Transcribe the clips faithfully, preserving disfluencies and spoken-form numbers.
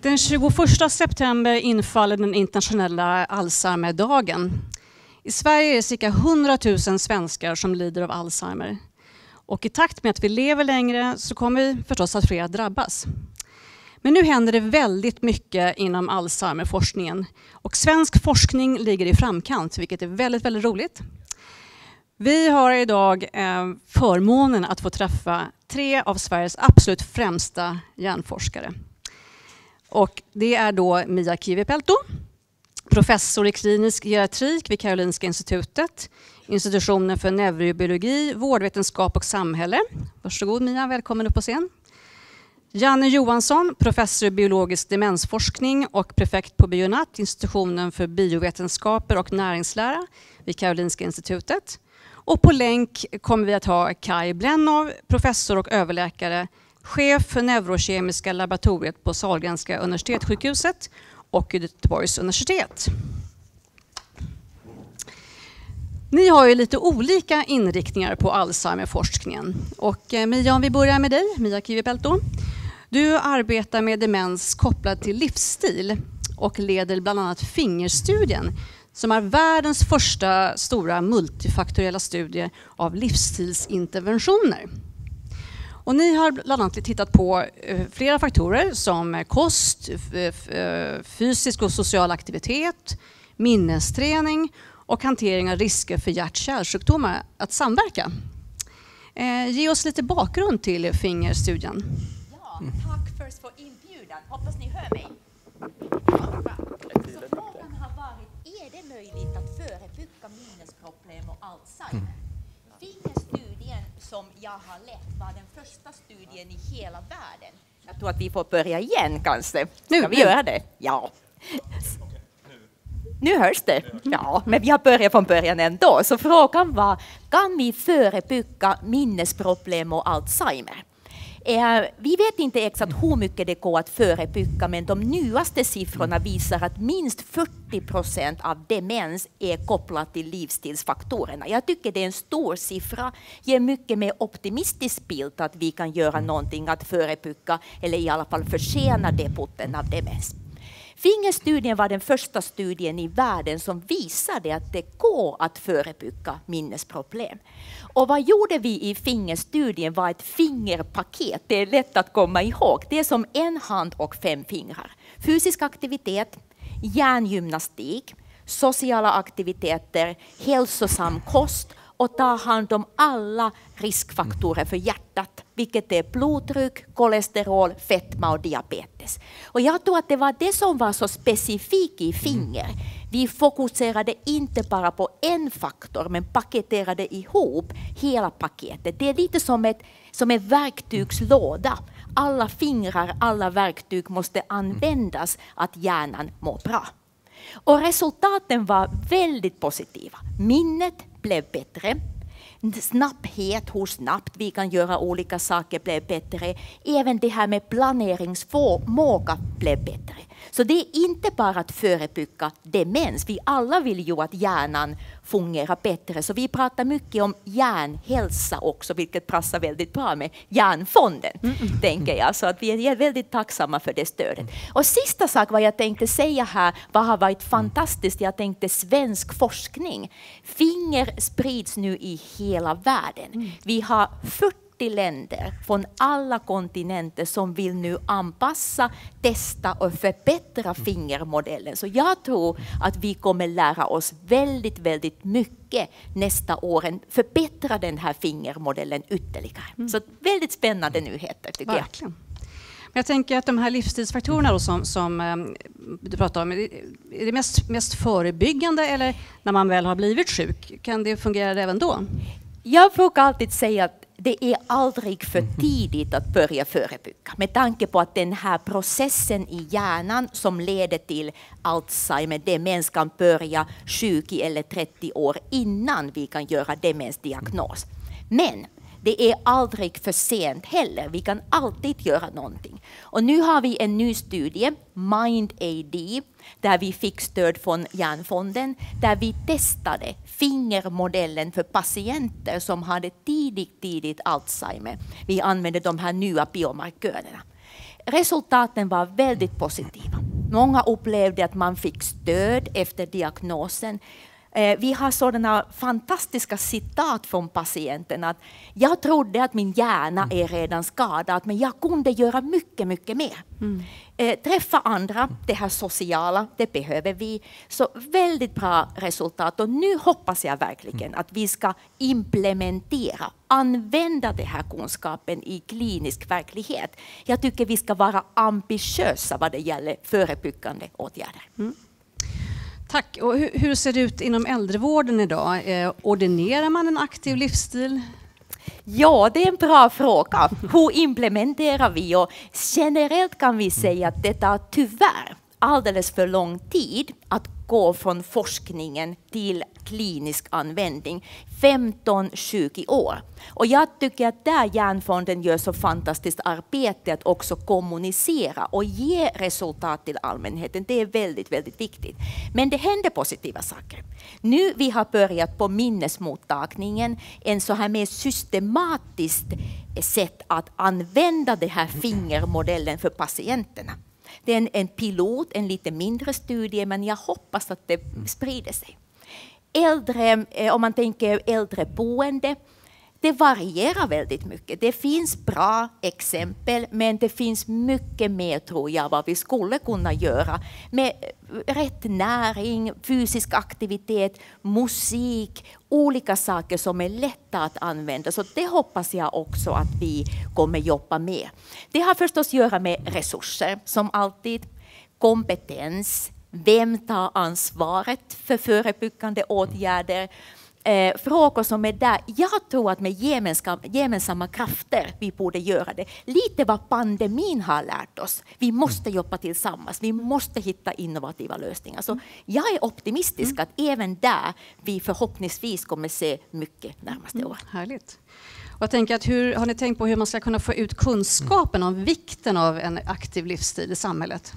Den tjugoförsta september infaller den internationella Alzheimerdagen. I Sverige är det cirka hundratusen svenskar som lider av Alzheimer. Och i takt med att vi lever längre så kommer vi förstås att fler drabbas. Men nu händer det väldigt mycket inom Alzheimerforskningen. Och svensk forskning ligger i framkant, vilket är väldigt, väldigt roligt. Vi har idag eh, förmånen att få träffa tre av Sveriges absolut främsta hjärnforskare. Och det är då Mia Kivipelto, professor i klinisk geriatrik vid Karolinska institutet, institutionen för neurobiologi, vårdvetenskap och samhälle. Varsågod Mia, välkommen upp på scen. Janne Johansson, professor i biologisk demensforskning och prefekt på Bionat, institutionen för biovetenskaper och näringslära vid Karolinska institutet. Och på länk kommer vi att ha Kai Blennow, professor och överläkare, chef för neurokemiska laboratoriet på Sahlgrenska universitetssjukhuset och Göteborgs universitet. Ni har ju lite olika inriktningar på Alzheimerforskningen. Och Mia, om vi börjar med dig, Mia Kivipelto. Du arbetar med demens kopplad till livsstil och leder bland annat Fingerstudien, som är världens första stora multifaktoriella studie av livsstilsinterventioner. Och ni har bland annat tittat på flera faktorer som kost, fysisk och social aktivitet, minnesträning och hantering av risker för hjärt-kärlsjukdomar att samverka. Eh, ge oss lite bakgrund till Fingerstudien. Ja, tack först för inbjudan. Hoppas ni hör mig. Så frågan har varit, är det möjligt att förebygga minnesproblem och Alzheimer? Fingerstudien som jag har lett var den första studien i hela världen. Jag tror att vi får börja igen kanske. Ska Nu, vi nu. göra det? Ja. Nu hörs det. Ja, men vi har börjat från början ändå. Så frågan var, kan vi förebygga minnesproblem och Alzheimer? Eh, vi vet inte exakt hur mycket det går att förebygga, men de nyaste siffrorna visar att minst fyrtio procent av demens är kopplat till livsstilsfaktorerna. Jag tycker det är en stor siffra, ger mycket mer optimistisk bild att vi kan göra någonting att förebygga eller i alla fall försena debuten av demens. Fingerstudien var den första studien i världen som visade att det går att förebygga minnesproblem. Och vad gjorde vi i Fingerstudien var ett fingerpaket. Det är lätt att komma ihåg. Det är som en hand och fem fingrar. Fysisk aktivitet, hjärngymnastik, sociala aktiviteter, hälsosam kost och ta hand om alla riskfaktorer för hjärtat, vilket är blodtryck, kolesterol, fetma och diabetes. Och jag tror att det var det som var så specifikt i Finger. Vi fokuserade inte bara på en faktor, men paketerade ihop hela paketet. Det är lite som ett som en verktygslåda. Alla fingrar, alla verktyg måste användas att hjärnan mår bra. Och resultaten var väldigt positiva. Minnet blev bättre. Snabbhet, hur snabbt vi kan göra olika saker blev bättre. Även det här med planeringsförmåga blev bättre. Så det är inte bara att förebygga demens. Vi alla vill ju att hjärnan fungerar bättre. Så vi pratar mycket om hjärnhälsa också, vilket passar väldigt bra med hjärnfonden, mm. tänker jag. Så att vi är väldigt tacksamma för det stödet. Och sista sak vad jag tänkte säga här, vad har varit fantastiskt, jag tänkte svensk forskning. Finger sprids nu i hela världen. Mm. Vi har fyrtio länder från alla kontinenter som vill nu anpassa, testa och förbättra fingermodellen. Så jag tror att vi kommer lära oss väldigt, väldigt mycket nästa år. Förbättra den här fingermodellen ytterligare. Mm. Så väldigt spännande nyheter tycker Verkligen. jag. Men jag tänker att de här livsstilsfaktorerna då som, som um, du pratar om, är det mest, mest förebyggande eller när man väl har blivit sjuk? Kan det fungera även då? Jag brukar alltid säga att det är aldrig för tidigt att börja förebygga. Med tanke på att den här processen i hjärnan som leder till Alzheimer, demens kan börja tjugo eller trettio år innan vi kan göra demensdiagnos. Men det är aldrig för sent heller. Vi kan alltid göra någonting. Och nu har vi en ny studie, MIND-A D, där vi fick stöd från Hjärnfonden, där vi testade fingermodellen för patienter som hade tidigt, tidigt Alzheimer. Vi använde de här nya biomarkörerna. resultaten var väldigt positiva. Många upplevde att man fick stöd efter diagnosen. Vi har sådana fantastiska citat från patienten att jag trodde att min hjärna är redan skadad, men jag kunde göra mycket, mycket mer. Mm. Eh, träffa andra, det här sociala, det behöver vi. Så väldigt bra resultat. Och nu hoppas jag verkligen att vi ska implementera, använda den här kunskapen i klinisk verklighet. Jag tycker vi ska vara ambitiösa vad det gäller förebyggande åtgärder. Mm. Tack. Och hur, hur ser det ut inom äldrevården idag? Eh, ordinerar man en aktiv livsstil? Ja, det är en bra fråga. Hur implementerar vi? Och generellt kan vi säga att det tar tyvärr alldeles för lång tid att gå från forskningen till klinisk användning. femton till tjugo år. Och jag tycker att där Hjärnfonden gör så fantastiskt arbete att också kommunicera och ge resultat till allmänheten. Det är väldigt, väldigt viktigt. Men det händer positiva saker. Nu vi har börjat på minnesmottagningen en så här mer systematiskt sätt att använda den här fingermodellen för patienterna. Det är en, en pilot, en lite mindre studie, men jag hoppas att det sprider sig. Äldre, om man tänker äldreboende, det varierar väldigt mycket. Det finns bra exempel, men det finns mycket mer, tror jag, vad vi skulle kunna göra med rätt näring, fysisk aktivitet, musik, olika saker som är lätta att använda. Så det hoppas jag också att vi kommer jobba med. Det har förstås att göra med resurser, som alltid, kompetens, vem tar ansvaret för förebyggande åtgärder? Eh, frågor som är där. Jag tror att med gemensamma, gemensamma krafter vi borde göra det. Lite vad pandemin har lärt oss. Vi måste jobba tillsammans. Vi måste hitta innovativa lösningar. Så jag är optimistisk mm. att även där vi förhoppningsvis kommer se mycket närmaste mm. år. Härligt. Och jag tänker att hur, har ni tänkt på hur man ska kunna få ut kunskapen om vikten av en aktiv livsstil i samhället?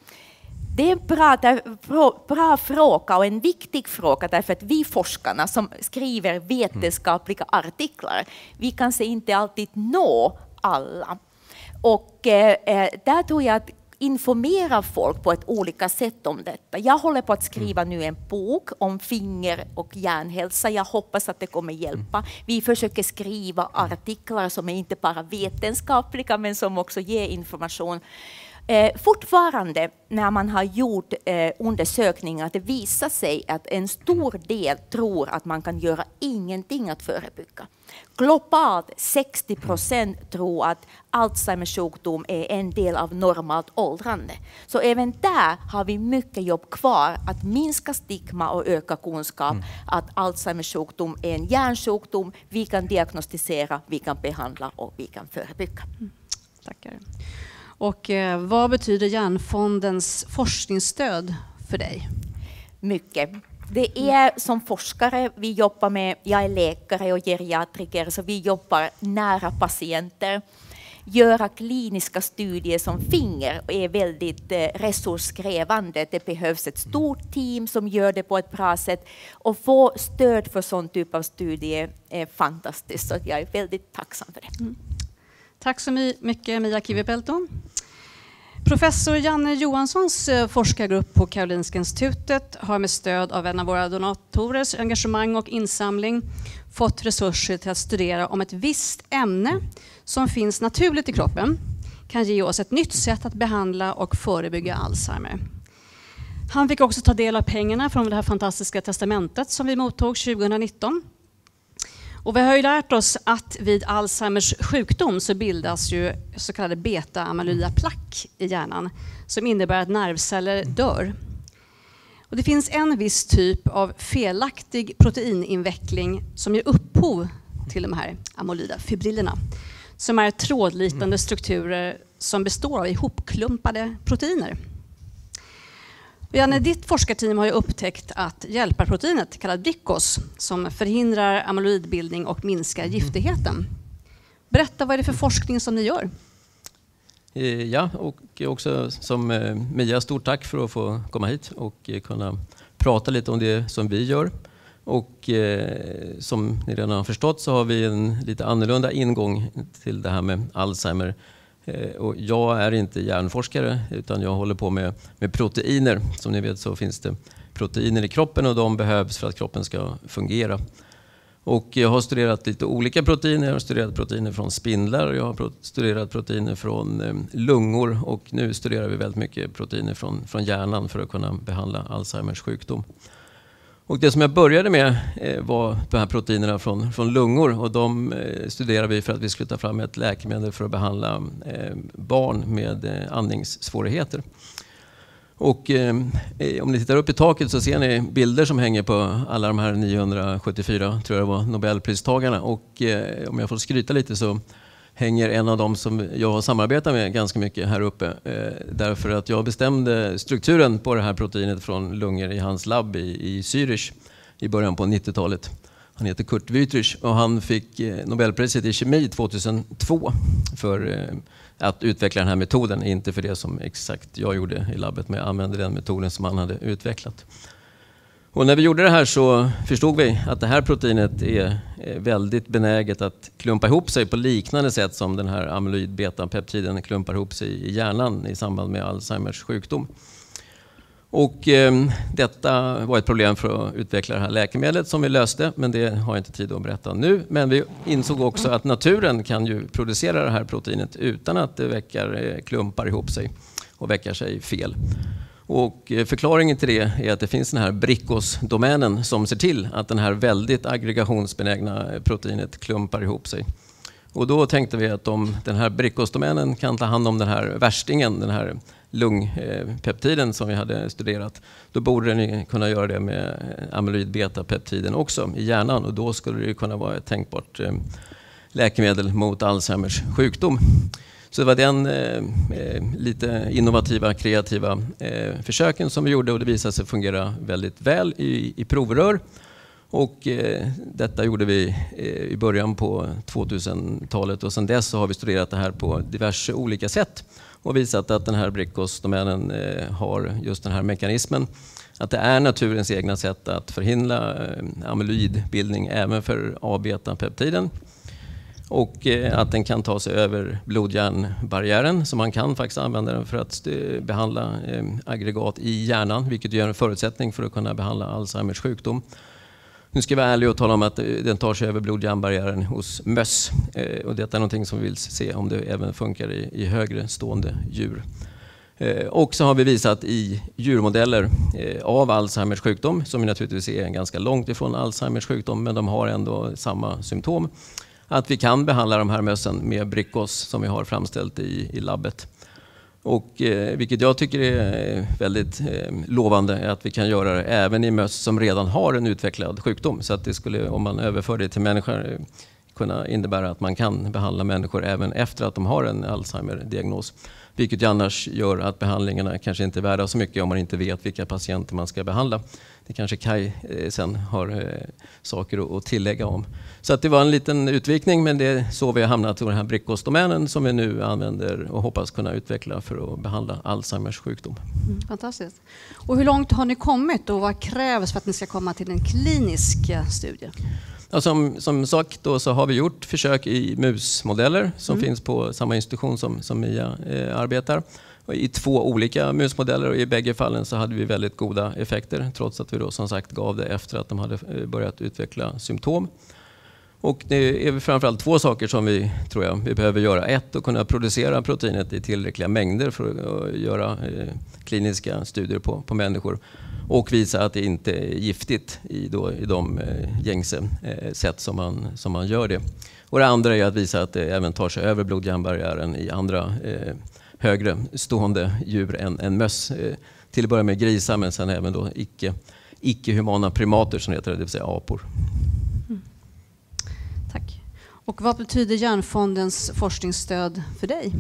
Det är en bra, bra fråga och en viktig fråga därför att vi forskarna som skriver vetenskapliga artiklar, vi kanske inte alltid nå alla. Och eh, där tror jag att informera folk på ett olika sätt om detta. Jag håller på att skriva nu en bok om finger- och hjärnhälsa. Jag hoppas att det kommer hjälpa. Vi försöker skriva artiklar som är inte bara vetenskapliga men som också ger information. Eh, fortfarande när man har gjort eh, undersökningar, det visar sig att en stor del tror att man kan göra ingenting att förebygga. Globalt sextio procent tror att Alzheimers sjukdom är en del av normalt åldrande. Så även där har vi mycket jobb kvar att minska stigma och öka kunskap mm. att Alzheimers sjukdom är en hjärnsjukdom. Vi kan diagnostisera, vi kan behandla och vi kan förebygga. Mm. Tackar. Och eh, vad betyder Hjärnfondens forskningsstöd för dig? Mycket. Det är som forskare, vi jobbar med, jag är läkare och geriatriker, så vi jobbar nära patienter. Göra kliniska studier som finger är väldigt eh, resurskrävande. Det behövs ett stort team som gör det på ett bra sätt. Och få stöd för sån typ av studier är fantastiskt. Så jag är väldigt tacksam för det. Mm. Tack så mycket Mia Kivipelto. Professor Janne Johanssons forskargrupp på Karolinska institutet har med stöd av en av våra donatorers engagemang och insamling fått resurser till att studera om ett visst ämne som finns naturligt i kroppen kan ge oss ett nytt sätt att behandla och förebygga Alzheimer. Han fick också ta del av pengarna från det här fantastiska testamentet som vi mottog tjugonitton. Och vi har ju lärt oss att vid Alzheimers sjukdom så bildas ju så kallade beta-amyloida-plack i hjärnan som innebär att nervceller dör. Och det finns en viss typ av felaktig proteininveckling som ger upphov till de här amyloida fibrillerna som är trådliknande strukturer som består av ihopklumpade proteiner. Janne, ditt forskarteam har ju upptäckt att hjälparproteinet kallat D I C O S som förhindrar amyloidbildning och minskar giftigheten. Berätta, vad är det för forskning som ni gör? Ja, och också som Mia, stort tack för att få komma hit och kunna prata lite om det som vi gör. Och eh, som ni redan har förstått så har vi en lite annorlunda ingång till det här med Alzheimer. Och jag är inte hjärnforskare utan jag håller på med, med proteiner. Som ni vet så finns det proteiner i kroppen och de behövs för att kroppen ska fungera. Och jag har studerat lite olika proteiner. Jag har studerat proteiner från spindlar, jag har studerat proteiner från lungor och nu studerar vi väldigt mycket proteiner från, från hjärnan för att kunna behandla Alzheimers sjukdom. Och det som jag började med var de här proteinerna från, från lungor och de studerade vi för att vi skulle ta fram ett läkemedel för att behandla barn med andningssvårigheter. Och eh, om ni tittar upp i taket så ser ni bilder som hänger på alla de här niohundrasjuttiofyra tror jag var Nobelpristagarna. Och eh, om jag får skryta lite så hänger en av dem som jag har samarbetat med ganska mycket här uppe. Eh, därför att jag bestämde strukturen på det här proteinet från lungor i hans labb i, i Zürich i början på nittiotalet. Han heter Kurt Wüthrich och han fick eh, Nobelpriset i kemi tjugohundratvå för eh, att utveckla den här metoden, inte för det som exakt jag gjorde i labbet, men jag använde den metoden som han hade utvecklat. Och när vi gjorde det här så förstod vi att det här proteinet är väldigt benäget att klumpa ihop sig på liknande sätt som den här amyloid-beta-peptiden klumpar ihop sig i hjärnan i samband med Alzheimers sjukdom. Och eh, detta var ett problem för att utveckla det här läkemedlet som vi löste, men det har jag inte tid att berätta nu. Men vi insåg också att naturen kan ju producera det här proteinet utan att det väcker, eh, klumpar ihop sig och väcker sig fel. Och eh, förklaringen till det är att det finns den här Brickos-domänen som ser till att den här väldigt aggregationsbenägna proteinet klumpar ihop sig. Och då tänkte vi att om den här Brickos-domänen kan ta hand om den här värstingen, den här lungpeptiden som vi hade studerat, då borde den kunna göra det med amyloid-beta-peptiden också i hjärnan och då skulle det kunna vara ett tänkbart läkemedel mot Alzheimers sjukdom. Så det var den eh, lite innovativa, kreativa eh, försöken som vi gjorde och det visade sig fungera väldigt väl i, i provrör. Och eh, detta gjorde vi eh, i början på tvåtusentalet och sedan dess så har vi studerat det här på diverse olika sätt och visat att den här Brickos-domänen eh, har just den här mekanismen. Att det är naturens egna sätt att förhindra eh, amyloidbildning även för A-beta-peptiden. Och eh, att den kan ta sig över blod-hjärnbarriären så man kan faktiskt använda den för att behandla eh, aggregat i hjärnan vilket gör en förutsättning för att kunna behandla Alzheimers sjukdom. Nu ska vi vara ärliga och tala om att den tar sig över blod-hjärnbarriären hos möss. Eh, och detta är någonting som vi vill se om det även funkar i, i högre stående djur. Eh, och så har vi visat i djurmodeller eh, av Alzheimers sjukdom, som naturligtvis är ganska långt ifrån Alzheimers sjukdom, men de har ändå samma symptom. Att vi kan behandla de här mössen med Brickos som vi har framställt i, i labbet. Och, eh, vilket jag tycker är väldigt eh, lovande är att vi kan göra det även i möss som redan har en utvecklad sjukdom. Så att det skulle, om man överför det till människor, kunna innebära att man kan behandla människor även efter att de har en Alzheimer-diagnos. Vilket ju annars gör att behandlingarna kanske inte är värda så mycket om man inte vet vilka patienter man ska behandla. Det kanske Kai eh, sen har eh, saker att tillägga om. Så att det var en liten utvikning, men det är så vi har hamnat i den här Brickos-domänen som vi nu använder och hoppas kunna utveckla för att behandla Alzheimers sjukdom. Mm, fantastiskt. Och hur långt har ni kommit och vad krävs för att ni ska komma till en klinisk studie? Ja, som, som sagt då så har vi gjort försök i musmodeller som mm. finns på samma institution som, som Mia eh, arbetar. Och i två olika musmodeller och i bägge fallen så hade vi väldigt goda effekter trots att vi då som sagt gav det efter att de hade börjat utveckla symptom. Och det är framförallt två saker som vi tror jag vi behöver göra. Ett, att kunna producera proteinet i tillräckliga mängder för att göra eh, kliniska studier på, på människor. Och visa att det inte är giftigt i, då, i de eh, gängse eh, sätt som man, som man gör det. Och det andra är att visa att det även tar sig över blod-hjärnbarriären i andra eh, högre stående djur än, än möss. Eh, till att börja med grisar men sen även då icke, icke-humana primater som heter det, det vill säga apor. Mm. Tack. Och vad betyder Hjärnfondens forskningsstöd för dig?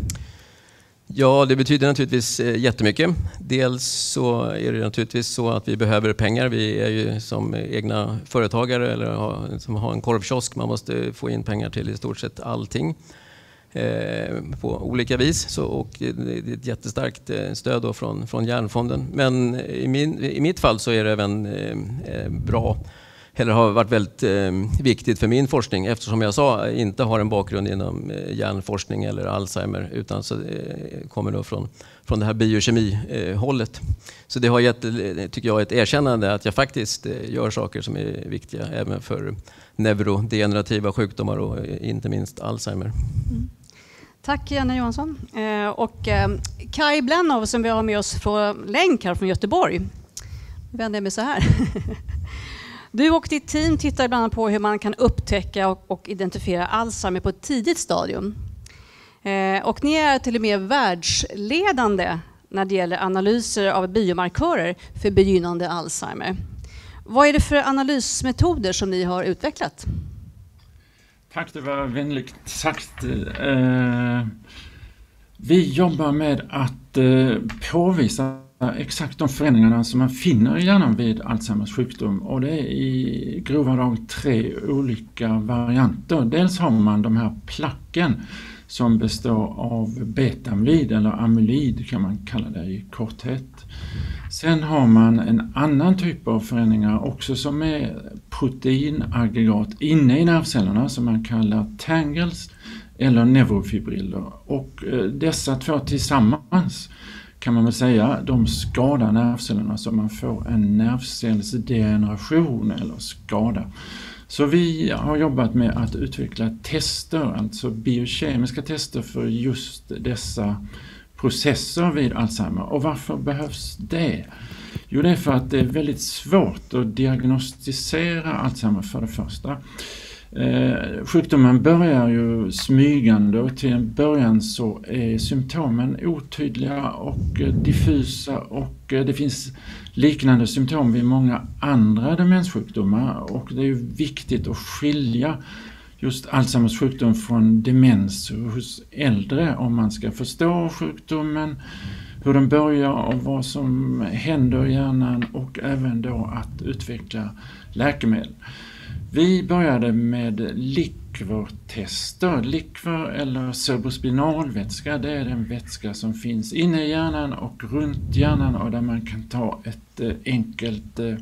Ja, det betyder naturligtvis jättemycket. Dels så är det naturligtvis så att vi behöver pengar. Vi är ju som egna företagare eller har, som har en korvkiosk. Man måste få in pengar till i stort sett allting eh, på olika vis. Så, och det är ett jättestarkt stöd då från, från Hjärnfonden. Men i, min, i mitt fall så är det även eh, bra eller har varit väldigt eh, viktigt för min forskning, eftersom jag sa inte har en bakgrund inom eh, hjärnforskning eller Alzheimer, utan så eh, kommer då från, från det här biokemi-hållet. Eh, så det har gett, tycker jag, ett erkännande att jag faktiskt eh, gör saker som är viktiga även för neurodegenerativa sjukdomar och eh, inte minst Alzheimer. Mm. Tack Janne Johansson. Eh, och eh, Kai Blennow som vi har med oss på länk här från Göteborg. Nu vänder jag mig så här. Du och ditt team tittar bland annat på hur man kan upptäcka och, och identifiera Alzheimer på ett tidigt stadium. Eh, och ni är till och med världsledande när det gäller analyser av biomarkörer för begynnande Alzheimer. Vad är det för analysmetoder som ni har utvecklat? Tack, det var vänligt sagt. Eh, vi jobbar med att eh, påvisa exakt de förändringarna som man finner i hjärnan vid Alzheimers sjukdom, och det är i grova drag tre olika varianter. Dels har man de här placken som består av betamyloid eller amyloid kan man kalla det i korthet. Sen har man en annan typ av förändringar också som är proteinaggregat inne i nervcellerna som man kallar tangles eller neurofibriller, och dessa två tillsammans kan man väl säga, de skadar nervcellerna så man får en nervcellsdegeneration eller skada. Så vi har jobbat med att utveckla tester, alltså biokemiska tester för just dessa processer vid Alzheimer. Och varför behövs det? Jo, det är för att det är väldigt svårt att diagnostisera Alzheimer för det första. Eh, sjukdomen börjar ju smygande och till en början så är symptomen otydliga och eh, diffusa, och eh, det finns liknande symptom vid många andra demenssjukdomar, och det är ju viktigt att skilja just Alzheimers sjukdom från demens hos äldre om man ska förstå sjukdomen, hur den börjar och vad som händer i hjärnan, och även då att utveckla läkemedel. Vi började med likvörtester. Likvör eller cerebrospinalvätska, det är den vätska som finns inne i hjärnan och runt hjärnan, och där man kan ta ett eh, enkelt eh,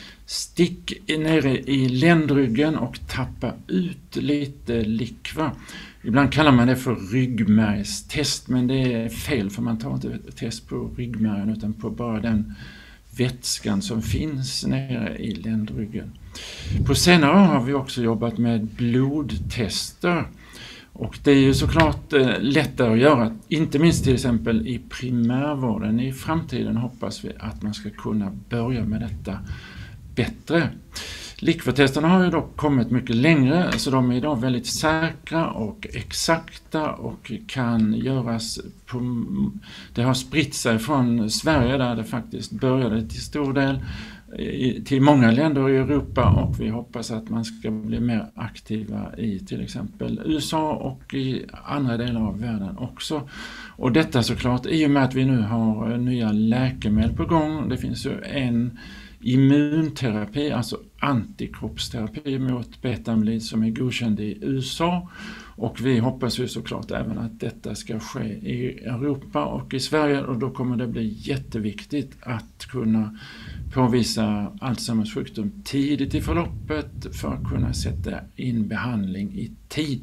stick nere i ländryggen och tappa ut lite likvör. Ibland kallar man det för ryggmärgstest, men det är fel för man tar inte test på ryggmärgen utan på bara den vätskan som finns nere i ländryggen. På senare år har vi också jobbat med blodtester, och det är ju såklart eh, lättare att göra, inte minst till exempel i primärvården. I framtiden hoppas vi att man ska kunna börja med detta bättre. Likvörtesterna har ju dock kommit mycket längre, så de är idag väldigt säkra och exakta och kan göras på, det har spritt sig från Sverige där det faktiskt började till stor del till många länder i Europa, och vi hoppas att man ska bli mer aktiva i till exempel U S A och i andra delar av världen också. Och detta såklart i och med att vi nu har nya läkemedel på gång. Det finns ju en immunterapi, alltså antikroppsterapi mot betamyloid som är godkänd i U S A, och vi hoppas ju såklart även att detta ska ske i Europa och i Sverige, och då kommer det bli jätteviktigt att kunna påvisa Alzheimers sjukdom tidigt i förloppet för att kunna sätta in behandling i tid.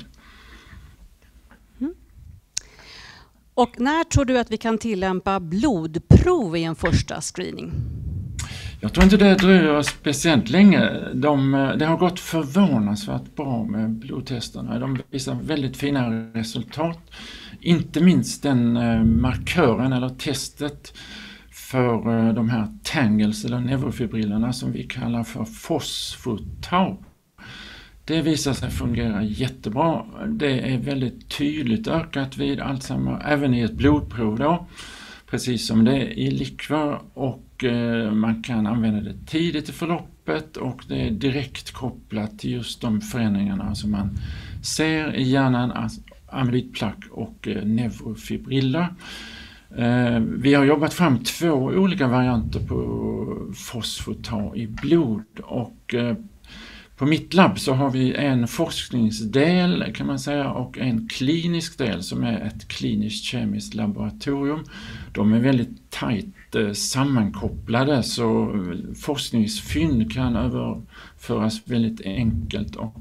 Mm. Och när tror du att vi kan tillämpa blodprov i en första screening? Jag tror inte det dröjer speciellt länge. De, det har gått förvånansvärt bra med blodtesterna. De visar väldigt fina resultat. Inte minst den markören eller testet för de här tangles eller neurofibrillerna som vi kallar för fosfotau. Det visar sig fungera jättebra. Det är väldigt tydligt ökat vid Alzheimer, även i ett blodprov då. Precis som det är i likvör, och eh, man kan använda det tidigt i förloppet, och det är direkt kopplat till just de förändringarna som man ser i hjärnan, alltså amyloidplack och eh, neurofibriller. Eh, vi har jobbat fram två olika varianter på fosfotau i blod, och eh, på mitt labb så har vi en forskningsdel kan man säga och en klinisk del som är ett kliniskt kemiskt laboratorium. De är väldigt tajta sammankopplade, så forskningsfynd kan överföras väldigt enkelt och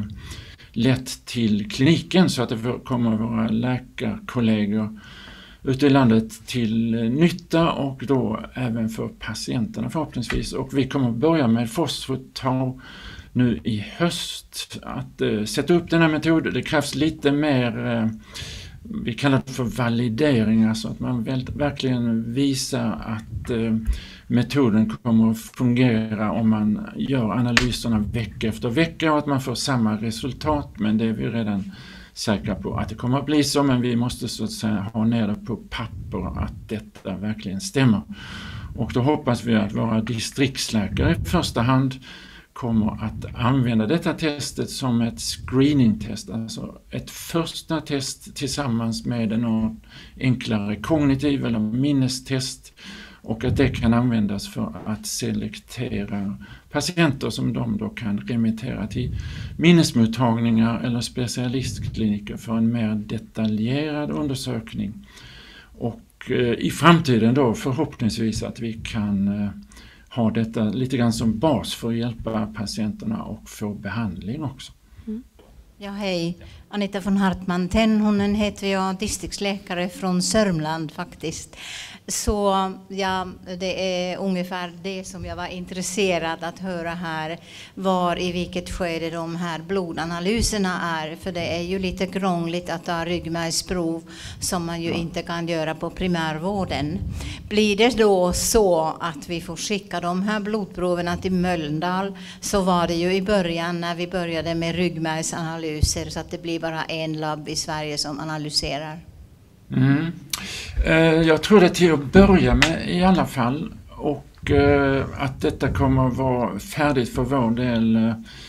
lätt till kliniken, så att det kommer våra läkarkollegor ute i landet till nytta och då även för patienterna förhoppningsvis. Och vi kommer börja med fosfotau nu i höst att uh, sätta upp den här metoden. Det krävs lite mer, uh, vi kallar det för validering, alltså att man väl, verkligen visar att uh, metoden kommer att fungera om man gör analyserna vecka efter vecka och att man får samma resultat, men det är vi redan säkra på att det kommer att bli så, men vi måste så att säga ha ner det på papper att detta verkligen stämmer. Och då hoppas vi att våra distriktsläkare i första hand kommer att använda detta testet som ett screeningtest, alltså ett första test tillsammans med en enklare kognitiv eller minnestest, och att det kan användas för att selektera patienter som de då kan remittera till minnesmottagningar eller specialistkliniker för en mer detaljerad undersökning. Och eh, i framtiden då förhoppningsvis att vi kan eh, ha detta lite grann som bas för att hjälpa patienterna och få behandling också. Mm. Ja, hej. Anita von Hartman Tenhonen heter jag, distriktsläkare från Sörmland faktiskt. Så ja, det är ungefär det som jag var intresserad att höra här, var i vilket skede de här blodanalyserna är. För det är ju lite krångligt att ta ryggmärgsprov som man ju inte kan göra på primärvården. Blir det då så att vi får skicka de här blodproverna till Mölndal, så var det ju i början när vi började med ryggmärgsanalyser, så att det blir bara en labb i Sverige som analyserar. Mm. Jag tror det till att börja med i alla fall, och att detta kommer att vara färdigt för vår del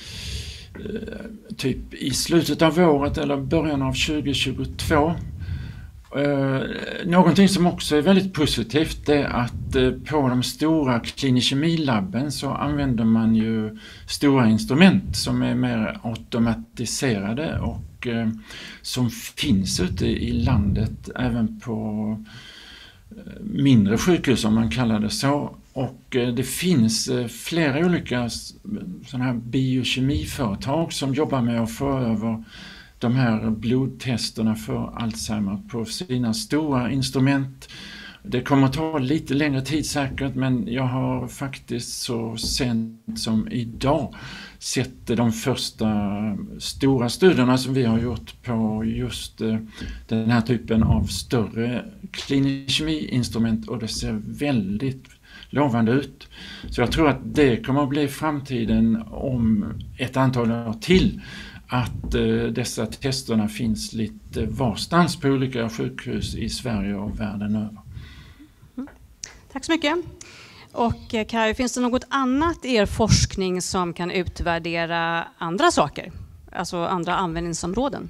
typ i slutet av året eller början av tjugo tjugotvå. Någonting som också är väldigt positivt är att på de stora klinikemilabben så använder man ju stora instrument som är mer automatiserade och som finns ute i landet även på mindre sjukhus, om man kallar det så. Och det finns flera olika sådana här biokemiföretag som jobbar med att få över de här blodtesterna för Alzheimer på sina stora instrument. Det kommer att ta lite längre tid säkert, men jag har faktiskt så sent som idag sett de första stora studierna som vi har gjort på just den här typen av större klinisk kemi-instrument, och det ser väldigt lovande ut. Så jag tror att det kommer att bli framtiden om ett antal år till, att eh, dessa testerna finns lite varstans på olika sjukhus i Sverige och världen över. Mm. Tack så mycket. Och Kaj, finns det något annat i er forskning som kan utvärdera andra saker? Alltså andra användningsområden?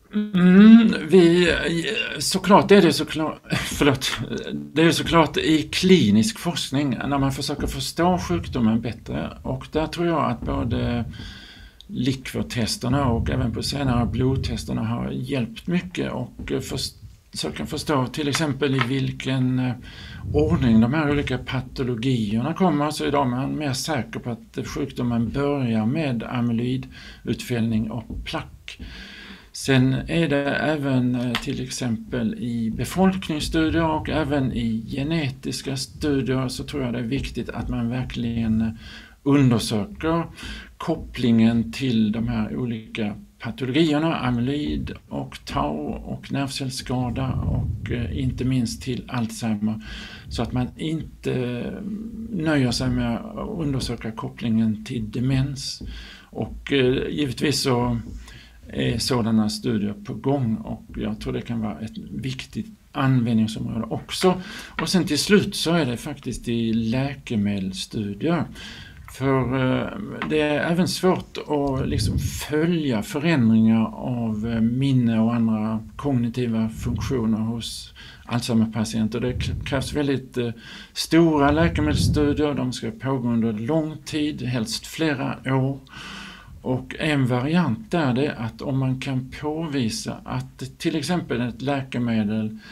Mm, vi, såklart är det såklart, förlåt, det är såklart i klinisk forskning när man försöker förstå sjukdomen bättre, och där tror jag att både likvärtesterna och även på senare blodtesterna har hjälpt mycket, och försöka förstå till exempel i vilken ordning de här olika patologierna kommer. Så idag är man mer säker på att sjukdomen börjar med amyloidutfällning och plack. Sen är det även till exempel i befolkningsstudier och även i genetiska studier, så tror jag det är viktigt att man verkligen undersöker kopplingen till de här olika patologierna, amyloid och tau och nervcellsskada och inte minst till Alzheimer, så att man inte nöjer sig med att undersöka kopplingen till demens. Och givetvis så är sådana studier på gång, och jag tror det kan vara ett viktigt användningsområde också. Och sen till slut så är det faktiskt i läkemedelsstudier. För det är även svårt att liksom följa förändringar av minne och andra kognitiva funktioner hos Alzheimer-patienter. Det krävs väldigt stora läkemedelsstudier, de ska pågå under lång tid, helst flera år. Och en variant är det att om man kan påvisa att till exempel ett läkemedel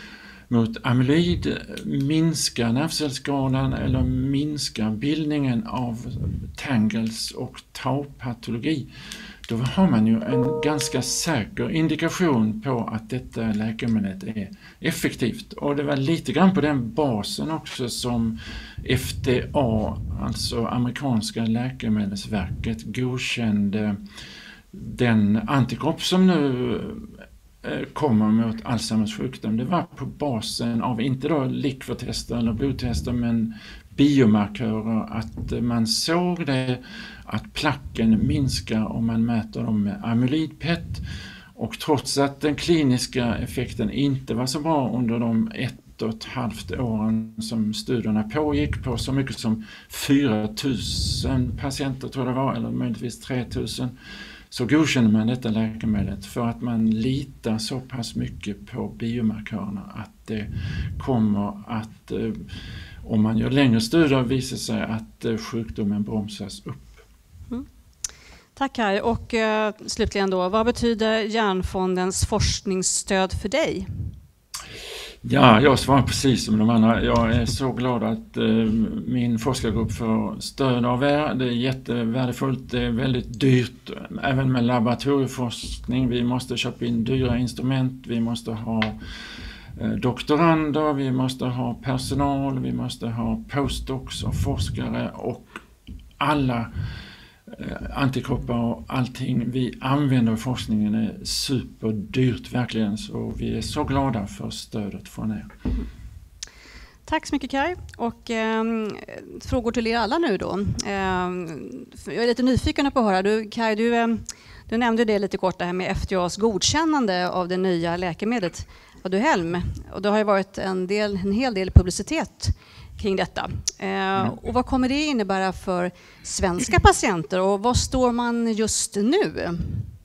mot amyloid minskar nervcellsskadan eller minskar bildningen av tangles och taupatologi, då har man ju en ganska säker indikation på att detta läkemedlet är effektivt. Och det var lite grann på den basen också som F D A, alltså amerikanska läkemedelsverket, godkände den antikropp som nu kommer mot Alzheimers sjukdom. Det var på basen av inte då likvärtester eller blodtester, men biomarkörer, att man såg det att placken minskar om man mäter dem med amyloid P E T, och trots att den kliniska effekten inte var så bra under de ett och ett halvt åren som studierna pågick på så mycket som fyra tusen patienter tror jag det var, eller möjligtvis tre tusen, så godkänner man detta läkemedlet för att man litar så pass mycket på biomarkörerna att det kommer att, om man gör längre studier, visar sig att sjukdomen bromsas upp. Mm. Tack här. Och uh, slutligen då, vad betyder Hjärnfondens forskningsstöd för dig? Ja, jag svarar precis som de andra. Jag är så glad att eh, min forskargrupp får stöd av er. Det är jättevärdefullt. Det är väldigt dyrt, även med laboratorieforskning. Vi måste köpa in dyra instrument. Vi måste ha eh, doktorander, vi måste ha personal, vi måste ha postdocs och forskare, och alla antikroppar och allting vi använder i forskningen är superdyrt verkligen, så vi är så glada för stödet från er. Tack så mycket Kai, och eh, frågor till er alla nu då. Eh, jag är lite nyfiken på att höra, du, Kai, du, eh, du nämnde det lite kort det här med F D A:s godkännande av det nya läkemedlet Aduhelm, och det har ju varit en, del, en hel del publicitet kring detta. Eh, och vad kommer det innebära för svenska patienter, och var står man just nu?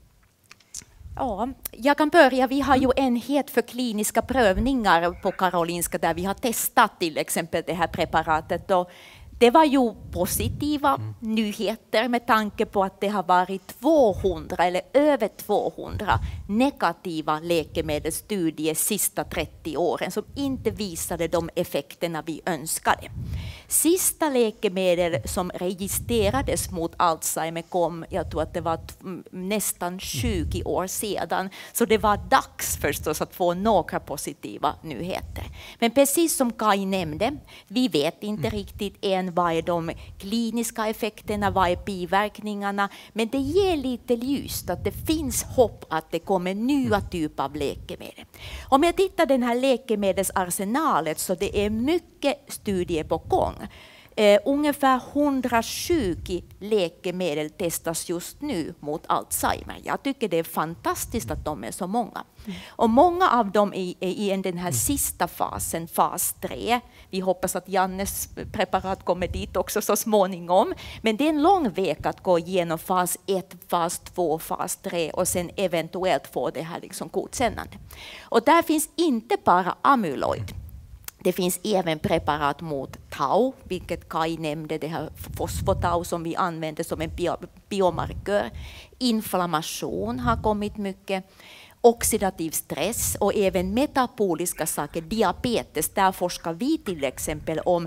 Ja, jag kan börja. Vi har ju enhet för kliniska prövningar på Karolinska där vi har testat till exempel det här preparatet. Och det var ju positiva mm. nyheter med tanke på att det har varit tvåhundra eller över tvåhundra negativa läkemedelsstudier sista trettio åren som inte visade de effekterna vi önskade. Sista läkemedel som registrerades mot Alzheimer kom, jag tror att det var nästan tjugo år sedan, så det var dags förstås att få några positiva nyheter. Men precis som Kai nämnde, vi vet inte riktigt än vad är de kliniska effekterna, vad är biverkningarna, men det ger lite ljust att det finns hopp att det kommer nya typer av läkemedel. Om jag tittar den här läkemedelsarsenalet, så det är mycket studier på gång. Uh, ungefär hundratjugo läkemedel testas just nu mot Alzheimer. Jag tycker det är fantastiskt att de är så många. Mm. Och många av dem är, är i den här sista fasen, fas tre. Vi hoppas att Jannes preparat kommer dit också så småningom. Men det är en lång väg att gå igenom fas ett, fas två, fas tre och sen eventuellt få det här liksom godkännande. Och där finns inte bara amyloid. Det finns även preparat mot tau, vilket Kai nämnde, det här fosfotau som vi använder som en biomarkör. Inflammation har kommit mycket. Oxidativ stress och även metaboliska saker, diabetes. Där forskar vi till exempel om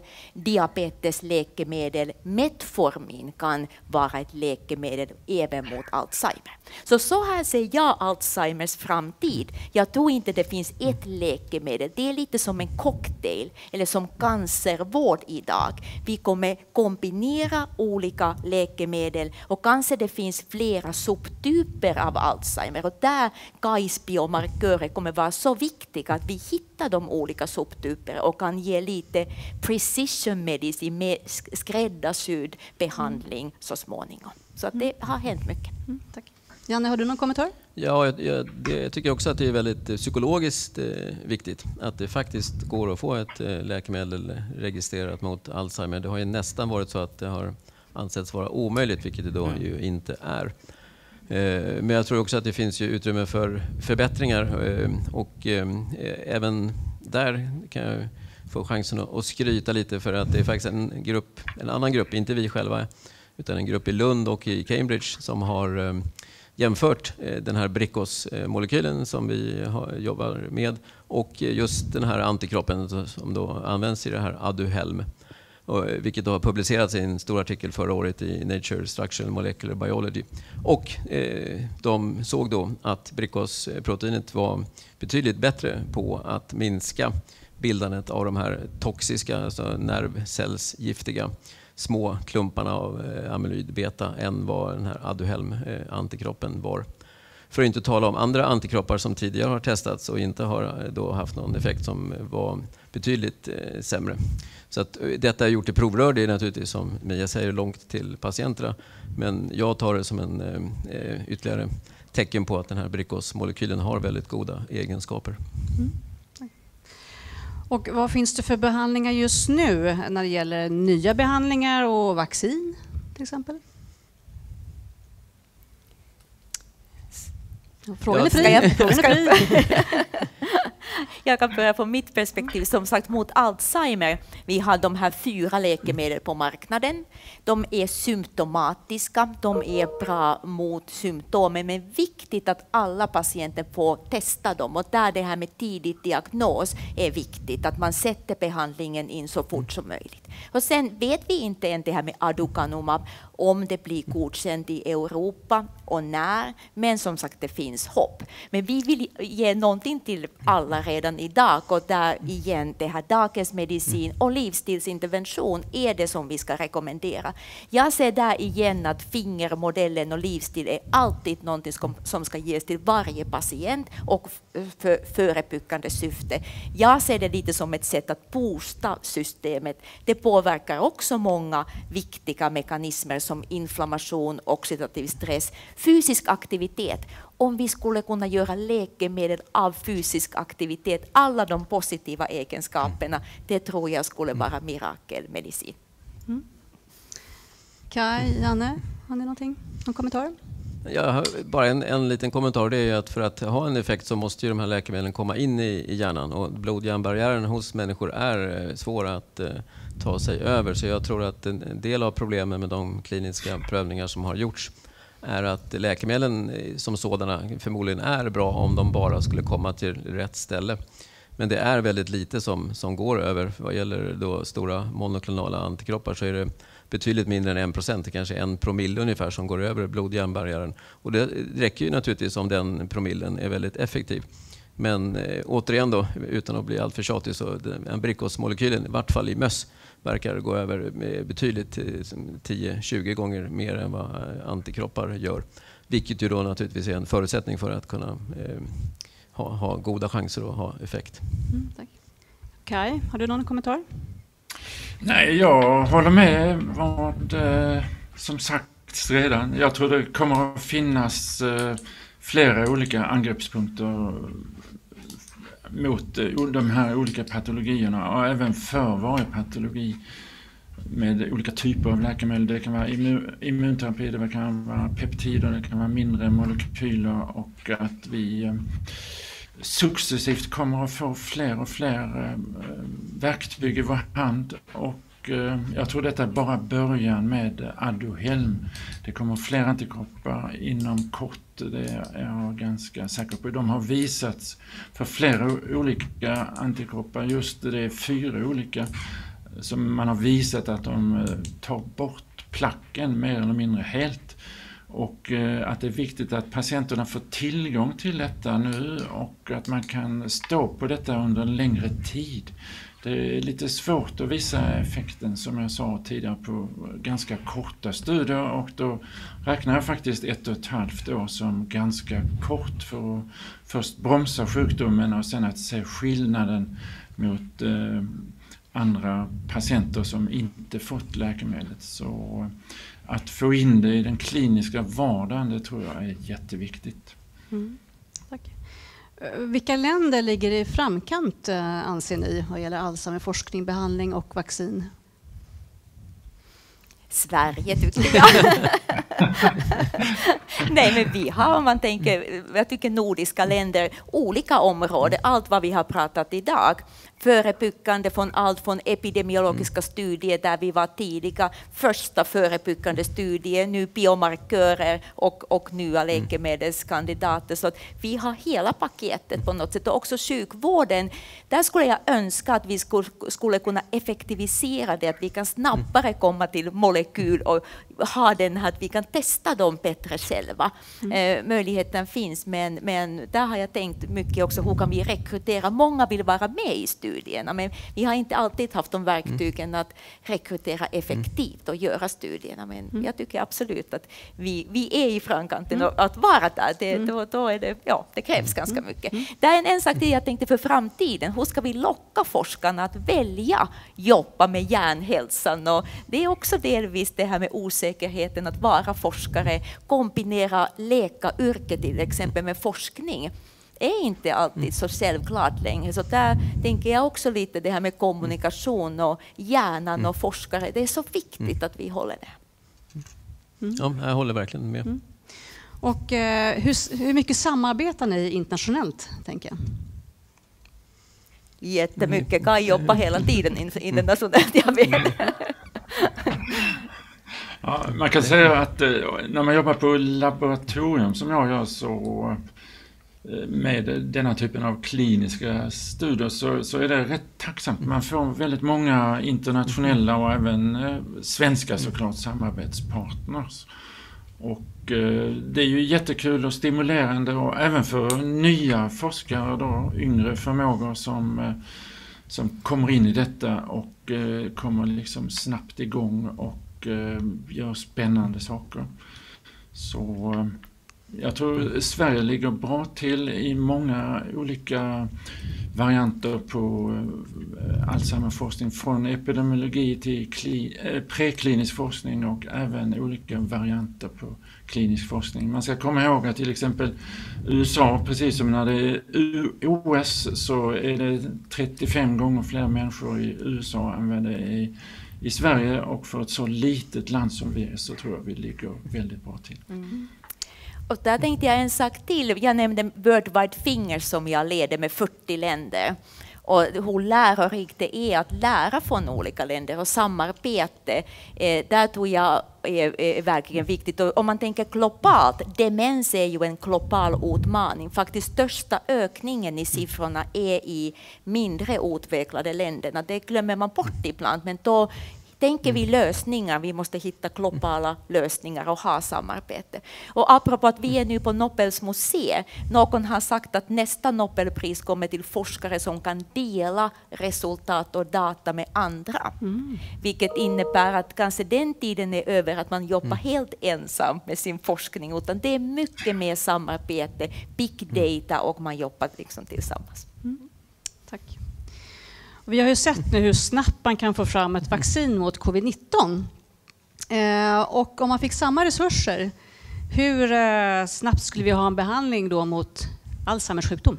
diabetesläkemedel. Metformin kan vara ett läkemedel även mot Alzheimer. Så så här ser jag Alzheimers framtid. Jag tror inte det finns ett läkemedel. Det är lite som en cocktail eller som cancervård idag. Vi kommer kombinera olika läkemedel och kanske det finns flera subtyper av Alzheimer. Och där kan biomarkörer kommer vara så viktiga att vi hittar de olika subtyper och kan ge lite precision medicin med skräddarsydd behandling mm. så småningom. Så att det har hänt mycket. Mm, tack. Janne, har du någon kommentar? Ja, jag, jag, det, jag tycker också att det är väldigt eh, psykologiskt eh, viktigt att det faktiskt går att få ett eh, läkemedel registrerat mot Alzheimer. Det har ju nästan varit så att det har ansetts vara omöjligt, vilket det då mm. ju inte är. Men jag tror också att det finns ju utrymme för förbättringar, och även där kan jag få chansen att skryta lite, för att det är faktiskt en grupp, en annan grupp, inte vi själva, utan en grupp i Lund och i Cambridge som har jämfört den här Bricos-molekylen som vi jobbar med och just den här antikroppen som då används i det här Aduhelm. Vilket då har publicerats i en stor artikel förra året i Nature Structural Molecular Biology. Och eh, de såg då att Bricos-proteinet var betydligt bättre på att minska bildandet av de här toxiska, alltså nervcellsgiftiga små klumparna av eh, amyloid beta än vad den här Aduhelm-antikroppen var. För att inte tala om andra antikroppar som tidigare har testats och inte har då haft någon effekt som var betydligt eh, sämre. Så att detta är gjort i provrör, det är naturligtvis som Mia säger långt till patienterna. Men jag tar det som en eh, ytterligare tecken på att den här Bricos-molekylen har väldigt goda egenskaper. Mm. Och vad finns det för behandlingar just nu när det gäller nya behandlingar och vaccin till exempel? Frågan är fri. Jag, Frågan är fri. jag kan börja från mitt perspektiv. Som sagt, mot Alzheimer, vi har de här fyra läkemedel på marknaden. De är symptomatiska, de är bra mot symptomen, men viktigt att alla patienter får testa dem. Och där det här med tidig diagnos är viktigt, att man sätter behandlingen in så fort som möjligt. Och sen vet vi inte än det här med aducanumab, om det blir godkänt i Europa och när, men som sagt det finns hopp. Men vi vill ge någonting till alla redan idag, och där igen det här dagsmedicin och livsstilsintervention är det som vi ska rekommendera. Jag ser där igen att fingermodellen och livsstil är alltid någonting som ska ges till varje patient och för förebyggande syfte. Jag ser det lite som ett sätt att boosta systemet. Det påverkar också många viktiga mekanismer som inflammation, oxidativ stress, fysisk aktivitet. Om vi skulle kunna göra läkemedel av fysisk aktivitet, alla de positiva egenskaperna, det tror jag skulle vara mirakelmedicin. Mm. Kaj, Janne, har ni någonting? Någon kommentar? Jag har bara en, en liten kommentar. Det är att för att ha en effekt så måste ju de här läkemedlen komma in i, i hjärnan. Och blod-hjärnbarriären hos människor är eh, svåra att eh, ta sig över. Så jag tror att en, en del av problemen med de kliniska prövningar som har gjorts är att läkemedlen som sådana förmodligen är bra om de bara skulle komma till rätt ställe. Men det är väldigt lite som, som går över. Vad gäller då stora monoklonala antikroppar så är det betydligt mindre än en procent, kanske en promille ungefär som går över blod-hjärnbarriären. Och det räcker ju naturligtvis om den promillen är väldigt effektiv. Men eh, återigen då, utan att bli alltför tjatig, så en Bricos-molekylen, i vart fall i möss, verkar gå över med betydligt tio till tjugo gånger mer än vad antikroppar gör. Vilket ju då naturligtvis är en förutsättning för att kunna eh, ha, ha goda chanser att ha effekt. Mm, tack. Kaj, har du någon kommentar? Nej, jag håller med vad eh, som sagts redan. Jag tror det kommer att finnas eh, flera olika angreppspunkter mot eh, de här olika patologierna och även för varje patologi med olika typer av läkemedel. Det kan vara immun, immunterapi, det kan vara peptider, det kan vara mindre molekyler, och att vi eh, successivt kommer att få fler och fler eh, verktyg i vår hand, och eh, jag tror detta är bara början med Aduhelm. Det kommer fler antikroppar inom kort, det är jag ganska säker på. De har visats för flera olika antikroppar, just det är fyra olika som man har visat att de tar bort placken mer eller mindre helt. Och att det är viktigt att patienterna får tillgång till detta nu och att man kan stå på detta under en längre tid. Det är lite svårt att visa effekten, som jag sa tidigare, på ganska korta studier, och då räknar jag faktiskt ett och ett halvt år som ganska kort för att först bromsa sjukdomen och sen att se skillnaden mot eh, andra patienter som inte fått läkemedlet. Så att få in det i den kliniska vardagen, det tror jag är jätteviktigt. Mm, tack. Vilka länder ligger i framkant, anser ni, vad gäller Alzheimer-forskning, behandling och vaccin? Sverige tycker jag. Nej, men vi har, om man tänker, jag tycker nordiska länder, olika områden, allt vad vi har pratat idag. förebyggande från allt från epidemiologiska studier där vi var tidiga, första förebyggande studier, nu biomarkörer och, och nya läkemedelskandidater. Så att vi har hela paketet på något sätt. Och också sjukvården, där skulle jag önska att vi skulle, skulle kunna effektivisera det, att vi kan snabbare komma till molekyl och ha den här, att vi kan testa dem bättre själva. Mm. Eh, möjligheten finns, men, men där har jag tänkt mycket också, hur kan vi rekrytera? Många vill vara med i studierna, men vi har inte alltid haft de verktygen mm. att rekrytera effektivt och göra studierna. Men mm. jag tycker absolut att vi, vi är i framkanten mm. och att vara där, det, mm. då, då är det, ja, det krävs ganska mm. mycket. Mm. Det är en, en sak det jag tänkte för framtiden. Hur ska vi locka forskarna att välja jobba med hjärnhälsan? Och det är också delvis det här med osäkerheten att vara forskare, kombinera läkaryrket till exempel med forskning är inte alltid så självklart längre. Så där tänker jag också lite det här med kommunikation och hjärnan och forskare. Det är så viktigt att vi håller det. Mm. Ja, jag håller verkligen med. Mm. Och eh, hur, hur mycket samarbetar ni internationellt, tänker jag? Jättemycket. Kan jobba hela tiden internationellt, jag vet. Ja, man kan säga att eh, när man jobbar på laboratorium som jag gör, så med denna typen av kliniska studier, så, så är det rätt tacksamt. Man får väldigt många internationella och även eh, svenska såklart samarbetspartners. Och eh, det är ju jättekul och stimulerande, och även för nya forskare då, yngre förmågor som, eh, som kommer in i detta och eh, kommer liksom snabbt igång och eh, gör spännande saker. Så eh, jag tror Sverige ligger bra till i många olika varianter på Alzheimerforskning, från epidemiologi till kli, preklinisk forskning och även olika varianter på klinisk forskning. Man ska komma ihåg att till exempel U S A, precis som när det är O S, så är det trettiofem gånger fler människor i U S A än vad det är i, i Sverige, och för ett så litet land som vi är så tror jag vi ligger väldigt bra till. Mm. Och där tänkte jag en sak till. Jag nämnde World Wide Fingers som jag leder med fyrtio länder. Och hur lärorikt det är att lära från olika länder och samarbete. Eh, där tror jag är, är verkligen viktigt. Och om man tänker globalt, demens är ju en global utmaning. Faktiskt största ökningen i siffrorna är i mindre utvecklade länderna. Det glömmer man bort ibland, men då tänker vi lösningar, vi måste hitta globala lösningar och ha samarbete. Och apropå att vi är nu på Nobels museum, någon har sagt att nästa Nobelpris kommer till forskare som kan dela resultat och data med andra. Mm. Vilket innebär att kanske den tiden är över att man jobbar mm. helt ensam med sin forskning, utan det är mycket mer samarbete, big data, och man jobbar liksom tillsammans. Mm. Tack. Vi har ju sett nu hur snabbt man kan få fram ett vaccin mot covid nitton. Eh, och om man fick samma resurser, hur eh, snabbt skulle vi ha en behandling då mot Alzheimers sjukdom?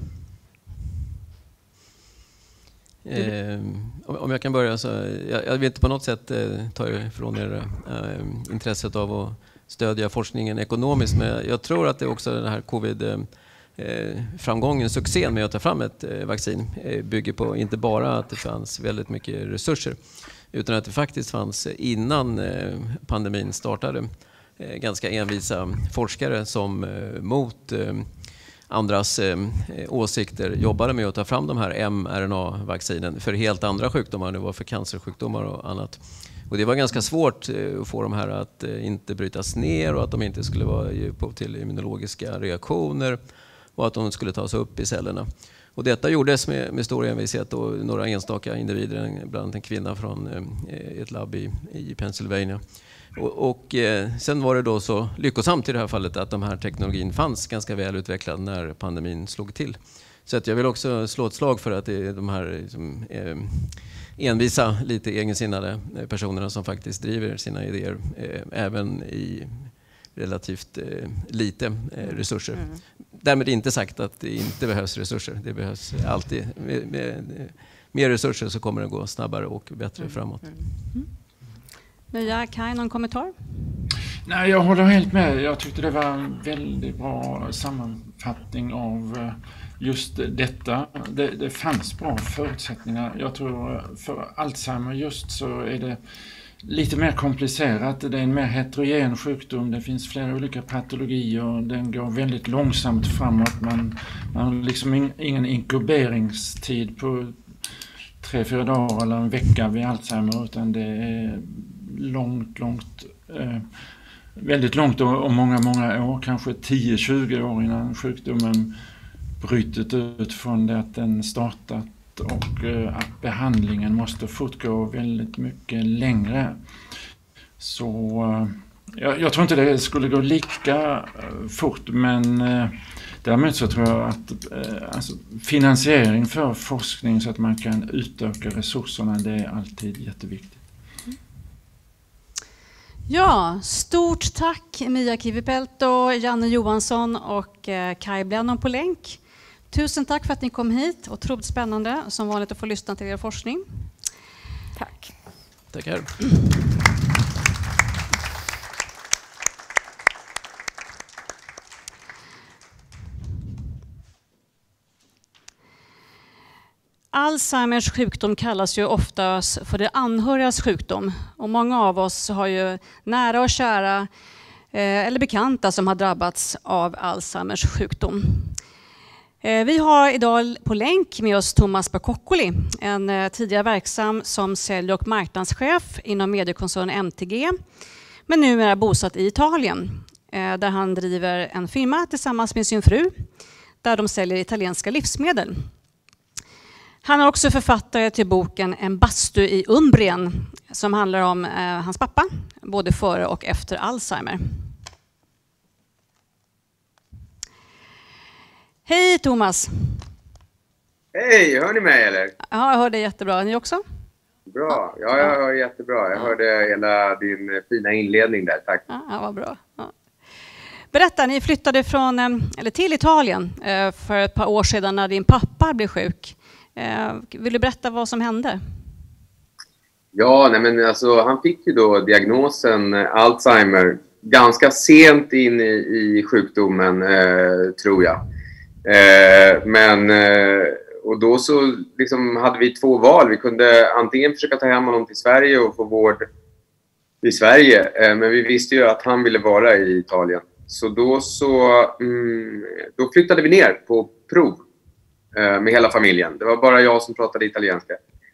Eh, om jag kan börja så, jag, jag vill inte på något sätt eh, ta ifrån er eh, intresset av att stödja forskningen ekonomiskt, men jag tror att det är också den här covid eh, Eh, framgången, succén med att ta fram ett eh, vaccin eh, bygger på inte bara att det fanns väldigt mycket resurser, utan att det faktiskt fanns innan eh, pandemin startade eh, ganska envisa forskare som eh, mot eh, andras eh, åsikter jobbade med att ta fram de här mRNA-vaccinen för helt andra sjukdomar. Det var för cancersjukdomar och annat. Och det var ganska svårt eh, att få de här att eh, inte brytas ner, och att de inte skulle vara upphov till immunologiska reaktioner, och att de skulle tas upp i cellerna. Och detta gjordes med, med stor envishet, och några enstaka individer, bland annat en kvinna från eh, ett labb i, i Pennsylvania. Och, och eh, sen var det då så lyckosamt i det här fallet att de här teknologin fanns ganska väl utvecklad när pandemin slog till. Så att jag vill också slå ett slag för att det är de här liksom, eh, envisa, lite egensinnade personerna som faktiskt driver sina idéer eh, även i relativt eh, lite eh, resurser. Mm. Därmed inte sagt att det inte behövs resurser. Det behövs alltid. Med, med, mer resurser så kommer det gå snabbare och bättre mm. framåt. Mm. Nya, Kaj, någon kommentar? Nej, jag håller helt med. Jag tyckte det var en väldigt bra sammanfattning av just detta, det, det fanns bra förutsättningar. Jag tror för Alzheimer just så är det lite mer komplicerat. Det är en mer heterogen sjukdom. Det finns flera olika patologier. Den går väldigt långsamt framåt. Man, man har liksom in, ingen inkuberingstid på tre, fyra dagar eller en vecka vid Alzheimer, utan det är långt, långt, eh, väldigt långt och många, många år, kanske tio till tjugo år innan sjukdomen brytet ut från det att den startat, och eh, att behandlingen måste fortgå väldigt mycket längre. Så eh, jag, jag tror inte det skulle gå lika eh, fort, men eh, däremot så tror jag att eh, alltså, finansiering för forskning så att man kan utöka resurserna, det är alltid jätteviktigt. Ja, stort tack Mia Kivipelto, Janne Johansson och eh, Kaj Blennon på länk. Tusen tack för att ni kom hit, otroligt spännande som vanligt att få lyssna till er forskning. Tack. Tackar. Alzheimers sjukdom kallas ju oftast för det anhörigas sjukdom, och många av oss har ju nära och kära eh, eller bekanta som har drabbats av Alzheimers sjukdom. Eh, vi har idag på länk med oss Thomas Bakokkoli, en eh, tidigare verksam som sälj- och marknadschef inom mediekoncernen M T G, men numera bosatt i Italien, eh, där han driver en firma tillsammans med sin fru, där de säljer italienska livsmedel. Han är också författare till boken En bastu i Umbrien, som handlar om eh, hans pappa, både före och efter Alzheimer. Hej Thomas! Hej, hör ni mig eller? Ja, jag hör dig jättebra. Ni också? Bra, ja jag hör jättebra. Jag hörde hela din fina inledning där, tack. Ja, ja vad bra. Ja. Berätta, ni flyttade från, eller till Italien för ett par år sedan när din pappa blev sjuk. Vill du berätta vad som hände? Ja, nej men alltså, han fick ju då diagnosen Alzheimer ganska sent in i, i sjukdomen, eh, tror jag. Eh, men, eh, och då så liksom hade vi två val. Vi kunde antingen försöka ta hem honom till Sverige och få vård i Sverige. Eh, men vi visste ju att han ville vara i Italien. Så då så mm, då flyttade vi ner på prov med hela familjen. Det var bara jag som pratade italienska.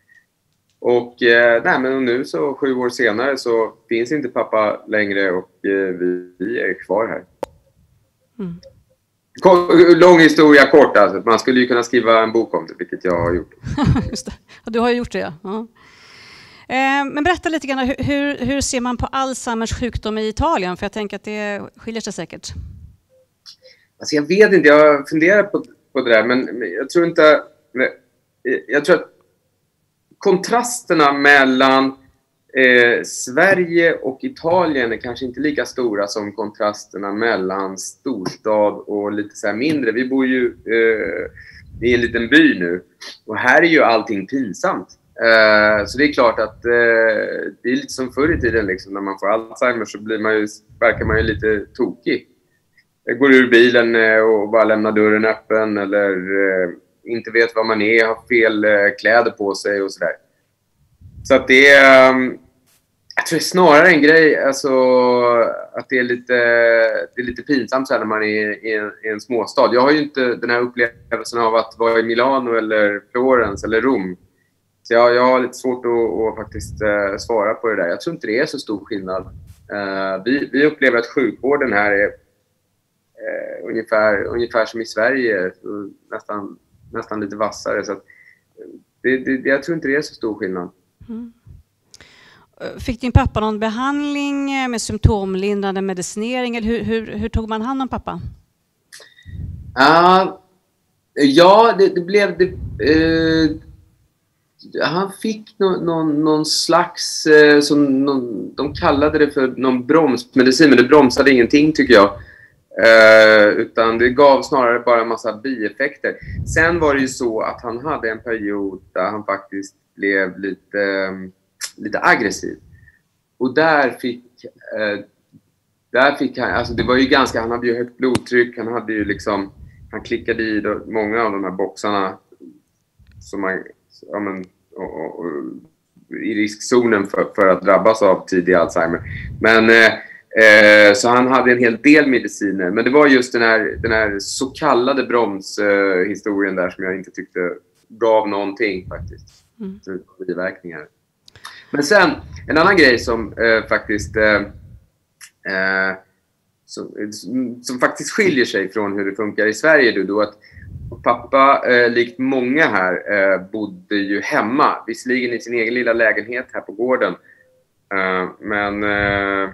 Och eh, nej, men nu så sju år senare så finns inte pappa längre, och eh, vi, vi är kvar här. Mm. Lång historia kort alltså. Man skulle ju kunna skriva en bok om det, vilket jag har gjort. Just det. Du har ju gjort det, ja. Ja. Eh, men berätta lite grann, hur, hur ser man på Alzheimers sjukdom i Italien? För jag tänker att det skiljer sig säkert. Alltså jag vet inte, jag funderar på på det där, men jag tror inte jag tror att kontrasterna mellan eh, Sverige och Italien är kanske inte lika stora som kontrasterna mellan storstad och lite så här mindre. Vi bor ju eh, i en liten by nu, och här är ju allting pinsamt. Eh, så det är klart att eh, det är lite som förr i tiden liksom, när man får Alzheimer så blir man ju, verkar man ju lite tokig. Jag går ur bilen och bara lämnar dörren öppen, eller eh, inte vet vad man är, har fel eh, kläder på sig och sådär. Så att det är, eh, jag tror det är snarare en grej, alltså att det är lite, det är lite pinsamt så här när man är i en, i en småstad. Jag har ju inte den här upplevelsen av att vara i Milano eller Florens eller Rom. Så jag, jag har lite svårt att, att faktiskt eh, svara på det där. Jag tror inte det är så stor skillnad. Eh, vi, vi upplever att sjukvården här är Uh, ungefär, ungefär som i Sverige, nästan, nästan lite vassare. Så att, det, det, jag tror inte det är så stor skillnad. Mm. Fick din pappa någon behandling med symptomlindrande medicinering? Eller hur, hur, hur tog man hand om pappa? Uh, ja, det, det blev... Det, uh, han fick no, någon, någon slags... Uh, som någon, de kallade det för någon bromsmedicin, men det bromsade ingenting tycker jag. Uh, utan det gav snarare bara en massa bieffekter. Sen var det ju så att han hade en period där han faktiskt blev lite, um, lite aggressiv. Och där fick, uh, där fick han, alltså det var ju ganska, han hade ju högt blodtryck, han hade ju liksom han klickade i då, många av de här boxarna som man, ja, men, och, och, och, i riskzonen för, för att drabbas av tidig Alzheimer. Men eh, eh, så han hade en hel del mediciner. Men det var just den här, den här så kallade bromshistorien eh, där som jag inte tyckte gav någonting faktiskt. Mm. Biverkningar. Men sen, en annan grej som eh, faktiskt eh, eh, som, som faktiskt skiljer sig från hur det funkar i Sverige då, då att pappa, eh, likt många här, eh, bodde ju hemma. Visserligen i sin egen lilla lägenhet här på gården. Eh, men eh,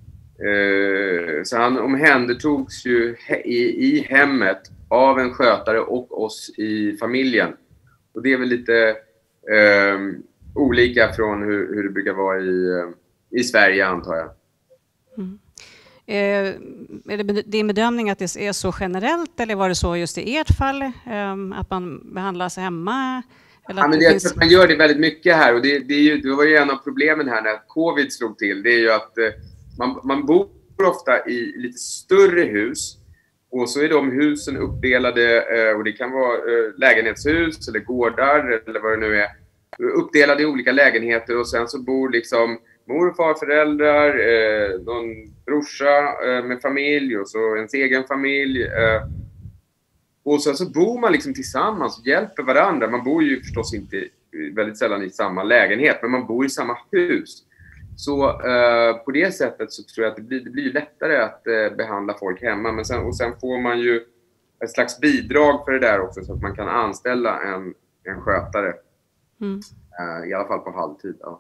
eh, så han omhändertogs ju he- i, i hemmet av en skötare och oss i familjen. Och det är väl lite eh, olika från hur, hur det brukar vara i, i Sverige, antar jag. Mm. Eh, är det din bedömning att det är så generellt, eller var det så just i ert fall eh, att man behandlas hemma? Eller ja, men det, det finns... man gör det väldigt mycket här, och det, det, är ju, det var ju en av problemen här när covid slog till. Det är ju att eh, man, man bor ofta i lite större hus, och så är de husen uppdelade, eh, och det kan vara eh, lägenhetshus eller gårdar eller vad det nu är, uppdelade i olika lägenheter, och sen så bor liksom mor- och farföräldrar, eh, någon brorsa eh, med familj och så ens egen familj. Eh, och sen så bor man liksom tillsammans och hjälper varandra. Man bor ju förstås inte väldigt sällan i samma lägenhet, men man bor i samma hus. Så eh, på det sättet så tror jag att det blir, det blir lättare att eh, behandla folk hemma. Men sen, och sen får man ju ett slags bidrag för det där också, så att man kan anställa en, en skötare. Mm. Eh, I alla fall på halvtid, ja.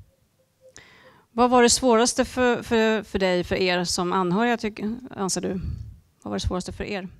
Vad var det svåraste för, för, för dig, för er som anhöriga, tycker, anser du? Vad var det svåraste för er?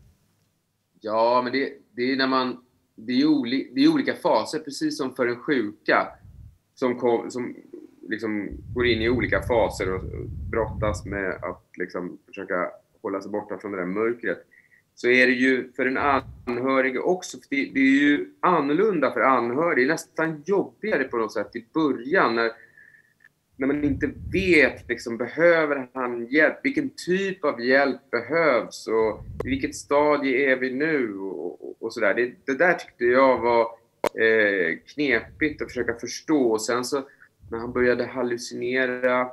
Ja, men det, det är när man... Det är, oli, det är olika faser, precis som för en sjuka som, kom, som liksom går in i olika faser och brottas med att liksom försöka hålla sig borta från det där mörkret. Så är det ju för en anhörig också. För det, det är ju annorlunda för anhörig. Det är nästan jobbigare på något sätt i början när... När man inte vet, liksom, behöver han hjälp? Vilken typ av hjälp behövs? Och i vilket stadie är vi nu? Och, och, och sådär. Det, det där tyckte jag var eh, knepigt att försöka förstå. Och sen så när han började hallucinera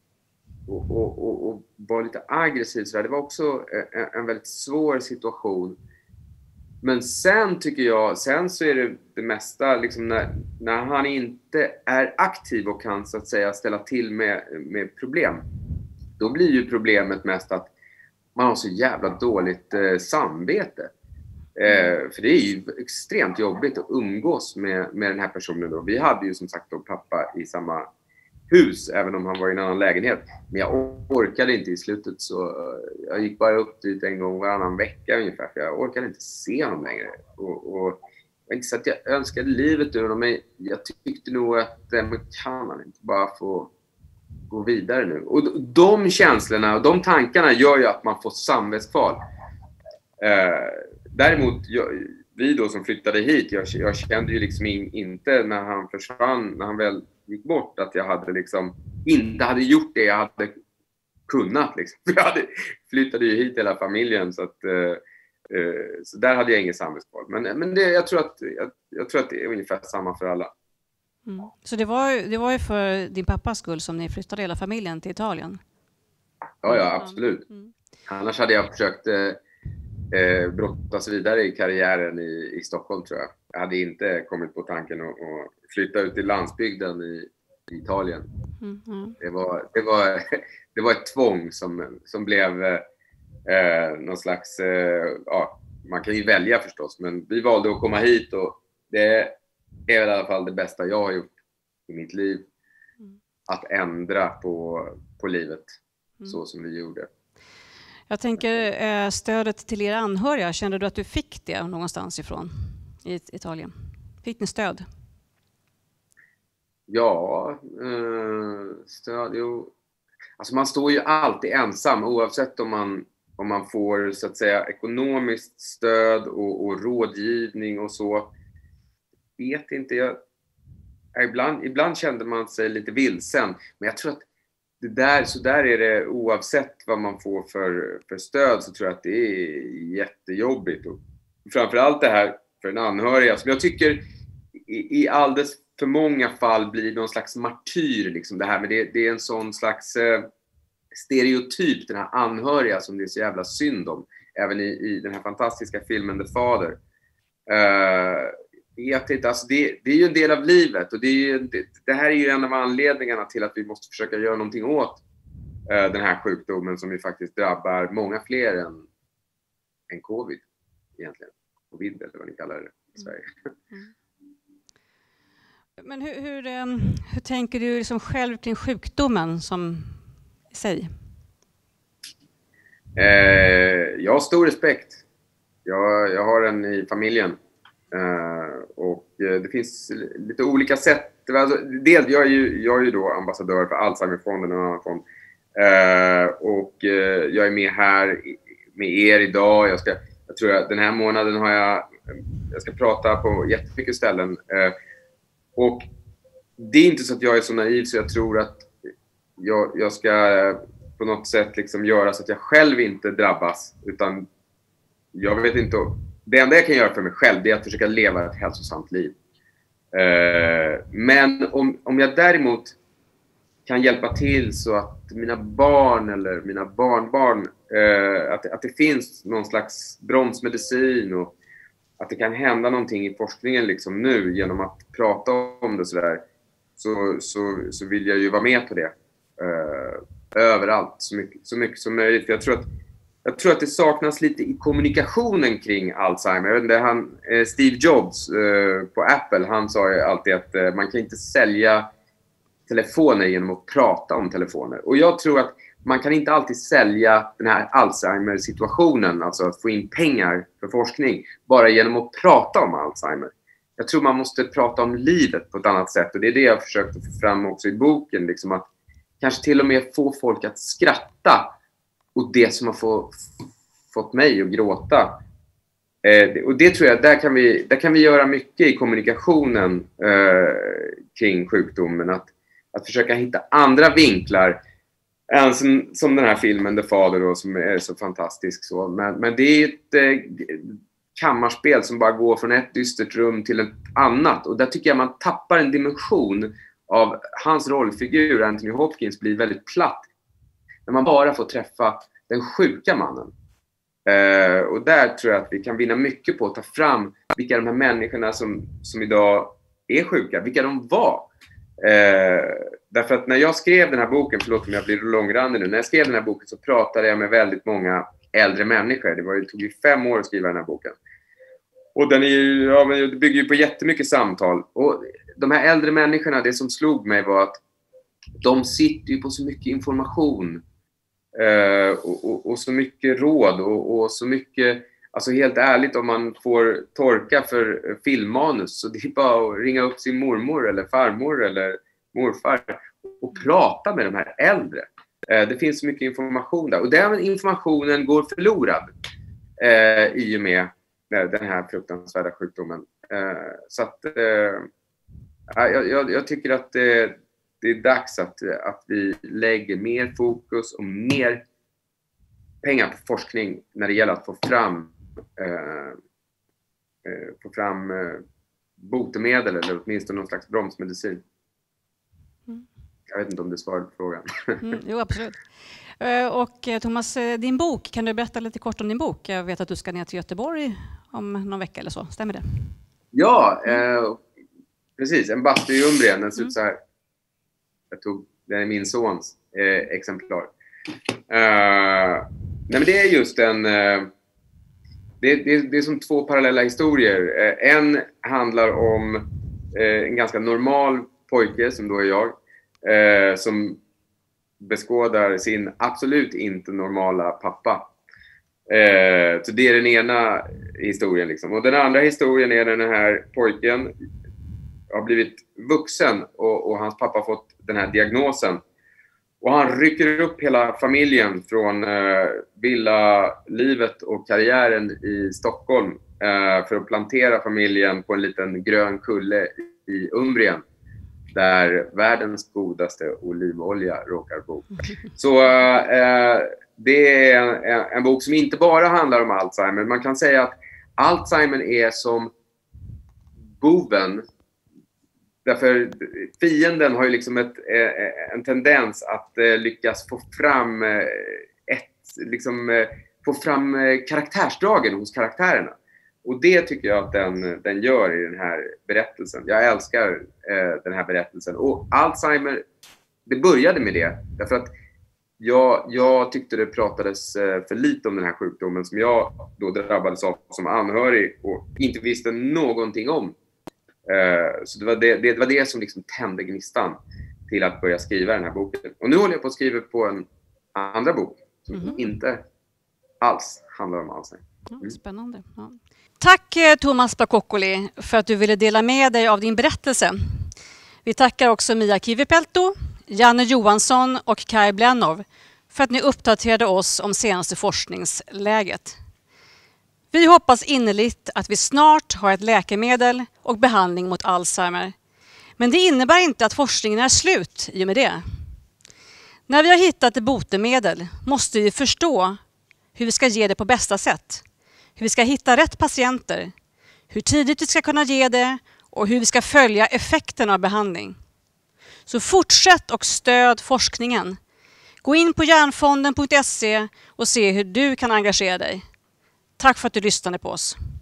och, och, och, och var lite aggressiv, så där, det var också en, en väldigt svår situation. Men sen tycker jag, sen så är det det mesta, liksom när, när han inte är aktiv och kan så att säga ställa till med, med problem. Då blir ju problemet mest att man har så jävla dåligt eh, samvete. Eh, för det är ju extremt jobbigt att umgås med, med den här personen då. Vi hade ju som sagt då pappa i samma hus, även om han var i en annan lägenhet. Men jag orkade inte i slutet, så jag gick bara upp dit en gång varannan vecka ungefär, för jag orkade inte se honom längre. Och, och inte så att jag önskade livet ur honom, men jag tyckte nog att man kan man inte bara få gå vidare nu. Och de känslorna och de tankarna gör ju att man får samvetskval. Eh, däremot, jag, vi då som flyttade hit, jag, jag kände ju liksom in, inte när han försvann, när han väl gick bort, att jag hade liksom inte hade gjort det jag hade kunnat liksom. Jag hade, flyttade ju hit hela familjen, så att eh, så där hade jag ingen samvetskval. Men, men det, jag, tror att, jag, jag tror att det är ungefär samma för alla. Mm. Så det var, det var ju för din pappas skull som ni flyttade hela familjen till Italien? Ja, ja, absolut. Mm. Annars hade jag försökt eh, brottas vidare i karriären i, i Stockholm, tror jag. Jag hade inte kommit på tanken att, att flytta ut till landsbygden i, i Italien. Mm. Mm. Det, var, det, var, det var ett tvång som, som blev eh, någon slags... Eh, ja, man kan ju välja förstås, men vi valde att komma hit, och det är väl i alla fall det bästa jag har gjort i mitt liv. Mm. Att ändra på, på livet mm. så som vi gjorde. Jag tänker eh, stödet till era anhöriga, kände du att du fick det någonstans ifrån i Italien? Fick ni stöd? Ja, eh, stöd, jo. Alltså man står ju alltid ensam, oavsett om man, om man får så att säga ekonomiskt stöd och, och rådgivning och så. Vet inte, jag, ibland, ibland kände man sig lite vilsen, men jag tror att det där, så där är det oavsett vad man får för, för stöd, så tror jag att det är jättejobbigt. Och framförallt det här för en anhöriga som jag tycker i, i alldeles för många fall blir någon slags martyr liksom det här, men det, det är en sån slags eh, stereotyp, den här anhöriga som det är så jävla synd om, även i, i den här fantastiska filmen The Father. Uh, vet inte, alltså det, det är ju en del av livet, och det, är ju, det, det här är ju en av anledningarna till att vi måste försöka göra någonting åt uh, den här sjukdomen som ju faktiskt drabbar många fler än, än covid egentligen. Covid eller vad ni kallar det i Sverige. Mm. Men hur, hur, hur tänker du liksom själv kring sjukdomen som i sig? Eh, jag har stor respekt. Jag, jag har den i familjen. Eh, och det finns lite olika sätt. Alltså, dels, jag, är ju, jag är ju då ambassadör för Alzheimerfonden och en annan fond. Eh, och eh, jag är med här med er idag. Jag, ska, jag tror att den här månaden har jag... Jag ska prata på jättemycket ställen. Eh, och det är inte så att jag är så naiv så jag tror att jag, jag ska på något sätt liksom göra så att jag själv inte drabbas, utan jag vet inte, det enda jag kan göra för mig själv det är att försöka leva ett hälsosamt liv. Eh, men om, om jag däremot kan hjälpa till så att mina barn eller mina barnbarn eh, att, att det finns någon slags bromsmedicin och att det kan hända någonting i forskningen liksom nu genom att prata om det sådär, så, så, så vill jag ju vara med på det. Uh, överallt, så mycket, så mycket som möjligt. För jag tror att, jag tror att det saknas lite i kommunikationen kring Alzheimer. Jag vet inte, han, eh, Steve Jobs eh, på Apple, han sa ju alltid att eh, man kan inte sälja telefoner genom att prata om telefoner. Och jag tror att man kan inte alltid sälja den här Alzheimer-situationen, alltså att få in pengar för forskning, bara genom att prata om Alzheimer. Jag tror man måste prata om livet på ett annat sätt, och det är det jag försökte få fram också i boken, liksom att kanske till och med få folk att skratta, och det som har få, fått mig att gråta. Eh, och det tror jag, där kan vi, där kan vi göra mycket i kommunikationen eh, kring sjukdomen, att, att försöka hitta andra vinklar. Som, som den här filmen The Father då, som är så fantastisk så. Men, men det är ett eh, kammarspel som bara går från ett dystert rum till ett annat. Och där tycker jag man tappar en dimension av hans rollfigur, Anthony Hopkins, blir väldigt platt. När man bara får träffa den sjuka mannen. Eh, och där tror jag att vi kan vinna mycket på att ta fram vilka de här människorna som, som idag är sjuka, vilka de var. Eh, därför att när jag skrev den här boken, förlåt om jag blir långrandig nu, när jag skrev den här boken så pratade jag med väldigt många äldre människor. Det, var, det tog ju fem år att skriva den här boken. Och den är ju, ja, men det bygger ju på jättemycket samtal. Och de här äldre människorna, det som slog mig var att de sitter ju på så mycket information. Eh, och, och, och så mycket råd och, och så mycket, alltså helt ärligt, om man får torka för filmmanus så det är bara att ringa upp sin mormor eller farmor eller morfar och prata med de här äldre. Eh, det finns så mycket information där, och den informationen går förlorad eh, i och med den här fruktansvärda sjukdomen. Eh, så att eh, jag, jag, jag tycker att det, det är dags att, att vi lägger mer fokus och mer pengar på forskning när det gäller att få fram eh, få fram eh, botemedel eller åtminstone någon slags bromsmedicin. Mm. Jag vet inte om det svarar på frågan. Mm, jo, absolut. Och Thomas, din bok, kan du berätta lite kort om din bok? Jag vet att du ska ner till Göteborg om någon vecka eller så, stämmer det? Ja, eh, precis. En bastu i Umbrien, den ser ut så här. Jag tog, den är min sons eh, exemplar. Eh, nej men det är just en... Eh, det, det, det är som två parallella historier. Eh, en handlar om eh, en ganska normal pojke, som då är jag, eh, som beskådar sin absolut inte normala pappa. Eh, så det är den ena historien liksom. Och den andra historien är den här pojken har blivit vuxen och, och hans pappa har fått den här diagnosen. Och han rycker upp hela familjen från eh, villalivet och karriären i Stockholm eh, för att plantera familjen på en liten grön kulle i Umbrien, där världens godaste olivolja råkar bo. Så eh, det är en, en bok som inte bara handlar om Alzheimer. Man kan säga att Alzheimer är som boven. Därför fienden har ju liksom ett, en tendens att lyckas få fram ett, liksom, få fram karaktärsdragen hos karaktärerna. Och det tycker jag att den, den gör i den här berättelsen. Jag älskar eh, den här berättelsen. Och Alzheimer, det började med det. Därför att jag, jag tyckte det pratades eh, för lite om den här sjukdomen som jag då drabbades av som anhörig och inte visste någonting om. Eh, så det var det, det, det var det som liksom tände gnistan till att börja skriva den här boken. Och nu håller jag på att skriva på en andra bok som mm-hmm. inte alls handlar om Alzheimer. Mm. Ja, spännande. Ja. Tack Thomas Plakokkoli för att du ville dela med dig av din berättelse. Vi tackar också Mia Kivipelto, Janne Johansson och Kai Blenov för att ni uppdaterade oss om senaste forskningsläget. Vi hoppas innerligt att vi snart har ett läkemedel och behandling mot Alzheimer. Men det innebär inte att forskningen är slut i och med det. När vi har hittat ett botemedel måste vi förstå hur vi ska ge det på bästa sätt. Hur vi ska hitta rätt patienter, hur tidigt vi ska kunna ge det och hur vi ska följa effekten av behandling. Så fortsätt och stöd forskningen. Gå in på hjärnfonden punkt se och se hur du kan engagera dig. Tack för att du lyssnade på oss.